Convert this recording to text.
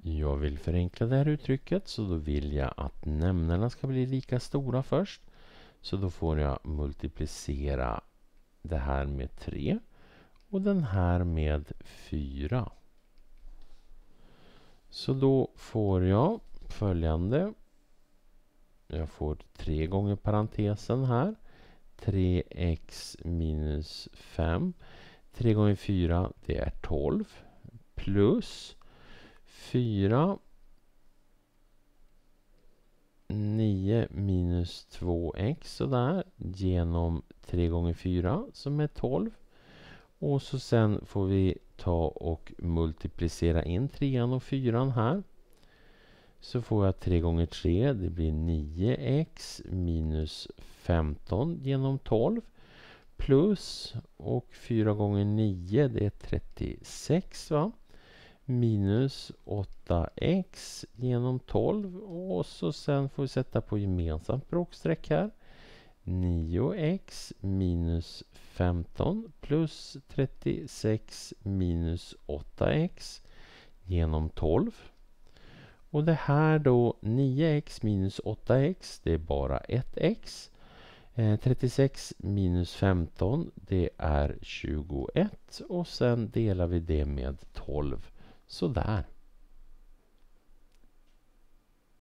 Jag vill förenkla det här uttrycket, så då vill jag att nämnarna ska bli lika stora först. Så då får jag multiplicera det här med 3 och den här med 4. Så då får jag följande. Jag får 3 gånger parentesen här. 3x minus 5. 3 gånger 4, det är 12. Plus 4. 9 minus 2x sådär. Genom 3 gånger 4 som är 12. Och så sen får vi ta och multiplicera in 3 och 4 här. Så får jag 3 gånger 3, det blir 9x minus 15 genom 12. Plus, och 4 gånger 9, det är 36 va? Minus 8x genom 12. Och så sen får vi sätta på gemensamt bråksträck här. 9x minus 15 plus 36 minus 8x genom 12. Och det här då, 9x minus 8x, det är bara 1x. 36 minus 15, det är 21. Och sen delar vi det med 12. Så där.